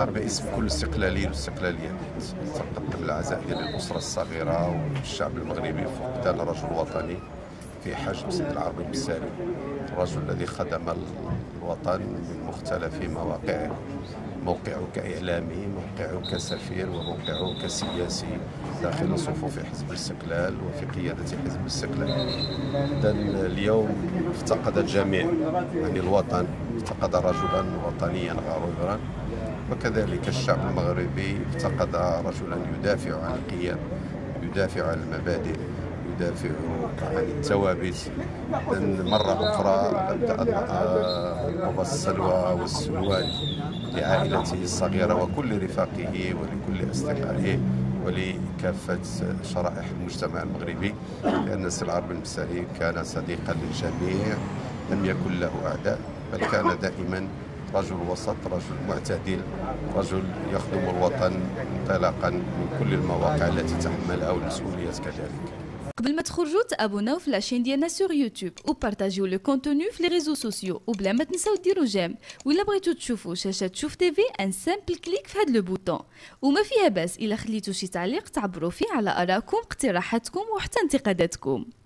باسم كل استقلالي واستقلاليات تقدم العزاء ديال الأسرة الصغيرة والشعب المغربي فقدان رجل وطني في حجم سيد العربي المساري، الرجل الذي خدم الوطن من مختلف مواقعه، موقعه كإعلامي، موقعه كسفير، وموقعه كسياسي داخل صفوف حزب الاستقلال وفي قيادة حزب الاستقلال. إذن اليوم افتقد الجميع، يعني الوطن افتقد رجلا وطنيا غرورا، وكذلك الشعب المغربي افتقد رجلا يدافع عن القيم، يدافع عن المبادئ، يدافع عن الثوابت. مرة أخرى أبدأ القوى السلوى والسلوان لعائلته الصغيرة وكل رفاقه ولكل أصدقائه ولكافة شرائح المجتمع المغربي، لأن سي العربي المساري كان صديقا للجميع، لم يكن له أعداء، بل كان دائما رجل وسط، رجل معتدل، رجل يخدم الوطن انطلاقا من كل المواقع التي تحملها والمسؤوليات كذلك. قبل ما تخرجوا تابوناو في لاشين ديالنا سور يوتيوب وبارطاجيو لو كونتوني في لي ريزو سوسيو، وبلا ما تنساو ديروا جيم. ولا بغيتو تشوفوا شاشه شوف تيفي ان سامبل كليك في هذا لو بوطون. وما فيها باس الا خليتو شي تعليق تعبروا فيه على ارائكم، اقتراحاتكم وحتى انتقاداتكم.